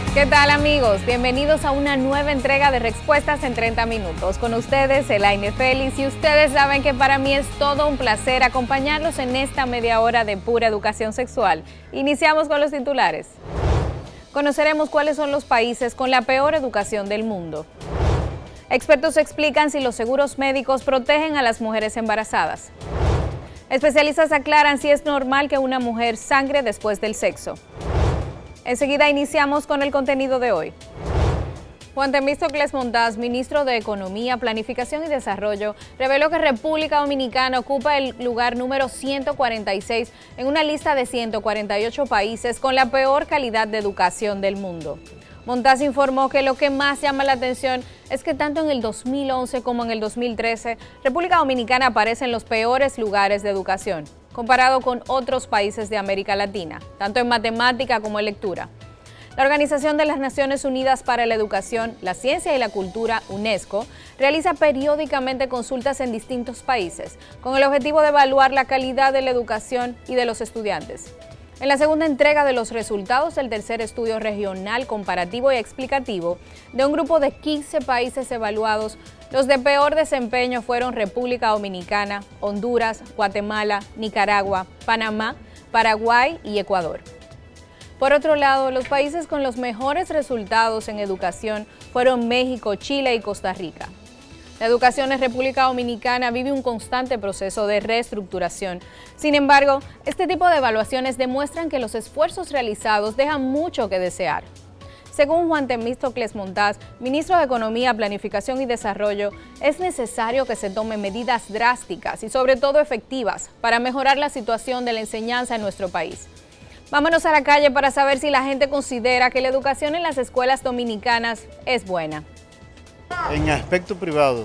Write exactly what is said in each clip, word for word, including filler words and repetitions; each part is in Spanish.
¿Qué tal, amigos? Bienvenidos a una nueva entrega de Respuestas en treinta minutos. Con ustedes, Elaine Félix, y ustedes saben que para mí es todo un placer acompañarlos en esta media hora de pura educación sexual. Iniciamos con los titulares. Conoceremos cuáles son los países con la peor educación del mundo. Expertos explican si los seguros médicos protegen a las mujeres embarazadas. Especialistas aclaran si es normal que una mujer sangre después del sexo. Enseguida iniciamos con el contenido de hoy. Juan Temístocles Montaz, ministro de Economía, Planificación y Desarrollo, reveló que República Dominicana ocupa el lugar número ciento cuarenta y seis en una lista de ciento cuarenta y ocho países con la peor calidad de educación del mundo. Montaz informó que lo que más llama la atención es que tanto en el dos mil once como en el dos mil trece, República Dominicana aparece en los peores lugares de educación, comparado con otros países de América Latina, tanto en matemática como en lectura. La Organización de las Naciones Unidas para la Educación, la Ciencia y la Cultura, UNESCO, realiza periódicamente consultas en distintos países, con el objetivo de evaluar la calidad de la educación y de los estudiantes. En la segunda entrega de los resultados del tercer estudio regional comparativo y explicativo de un grupo de quince países evaluados, los de peor desempeño fueron República Dominicana, Honduras, Guatemala, Nicaragua, Panamá, Paraguay y Ecuador. Por otro lado, los países con los mejores resultados en educación fueron México, Chile y Costa Rica. La educación en República Dominicana vive un constante proceso de reestructuración. Sin embargo, este tipo de evaluaciones demuestran que los esfuerzos realizados dejan mucho que desear. Según Juan Temístocles Montaz, ministro de Economía, Planificación y Desarrollo, es necesario que se tomen medidas drásticas y sobre todo efectivas para mejorar la situación de la enseñanza en nuestro país. Vámonos a la calle para saber si la gente considera que la educación en las escuelas dominicanas es buena. En aspecto privado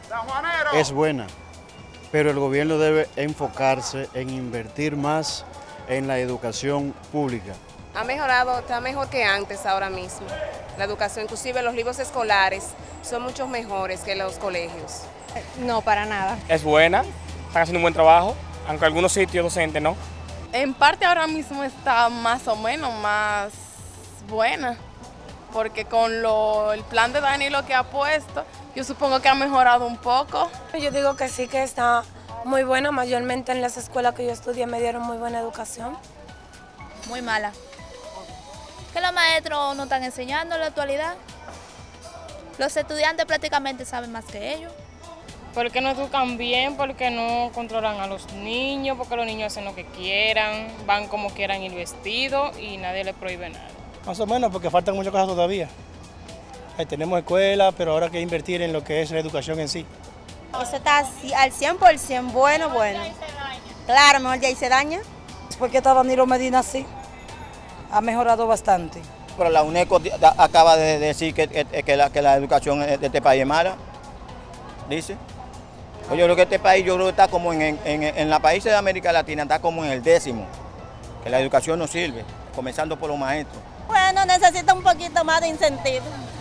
es buena, pero el gobierno debe enfocarse en invertir más en la educación pública. Ha mejorado, está mejor que antes ahora mismo. La educación, inclusive los libros escolares, son mucho mejores que los colegios. No, para nada. Es buena, están haciendo un buen trabajo, aunque algunos sitios docentes no. En parte ahora mismo está más o menos más buena, porque con lo, el plan de Danilo que ha puesto, yo supongo que ha mejorado un poco. Yo digo que sí, que está muy buena, mayormente en las escuelas que yo estudié me dieron muy buena educación. Muy mala. Que los maestros no están enseñando en la actualidad. Los estudiantes prácticamente saben más que ellos. Porque no educan bien, porque no controlan a los niños, porque los niños hacen lo que quieran, van como quieran ir vestidos y nadie les prohíbe nada. Más o menos, porque faltan muchas cosas todavía. Ahí tenemos escuelas, pero ahora hay que invertir en lo que es la educación en sí. Eso está al cien por ciento bueno, bueno. Claro, mejor ya ahí se daña. Porque está Danilo Medina así, ha mejorado bastante. Pero la UNESCO acaba de decir que, que, que, la, que la educación de este país es mala, dice. Pues yo creo que este país, yo creo que está como en, en, en, en los países de América Latina, está como en el décimo, que la educación no sirve, comenzando por los maestros. Bueno, necesita un poquito más de incentivo.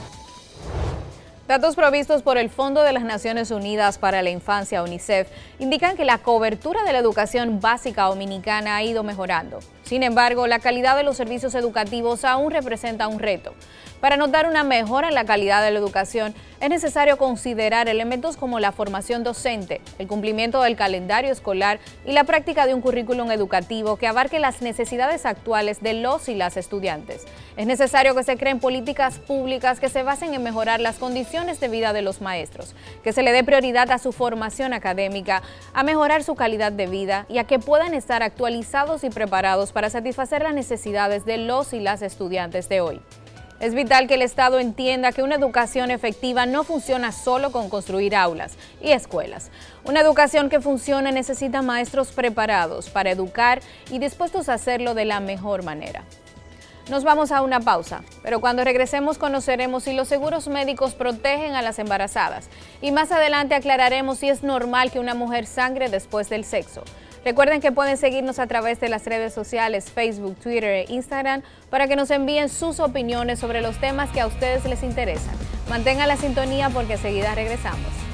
Datos provistos por el Fondo de las Naciones Unidas para la Infancia, UNICEF, indican que la cobertura de la educación básica dominicana ha ido mejorando. Sin embargo, la calidad de los servicios educativos aún representa un reto. Para notar una mejora en la calidad de la educación, es necesario considerar elementos como la formación docente, el cumplimiento del calendario escolar y la práctica de un currículum educativo que abarque las necesidades actuales de los y las estudiantes. Es necesario que se creen políticas públicas que se basen en mejorar las condiciones de vida de los maestros, que se le dé prioridad a su formación académica, a mejorar su calidad de vida y a que puedan estar actualizados y preparados para satisfacer las necesidades de los y las estudiantes de hoy. Es vital que el Estado entienda que una educación efectiva no funciona solo con construir aulas y escuelas. Una educación que funcione necesita maestros preparados para educar y dispuestos a hacerlo de la mejor manera. Nos vamos a una pausa, pero cuando regresemos conoceremos si los seguros médicos protegen a las embarazadas y más adelante aclararemos si es normal que una mujer sangre después del sexo. Recuerden que pueden seguirnos a través de las redes sociales Facebook, Twitter e Instagram para que nos envíen sus opiniones sobre los temas que a ustedes les interesan. Mantengan la sintonía porque enseguida regresamos.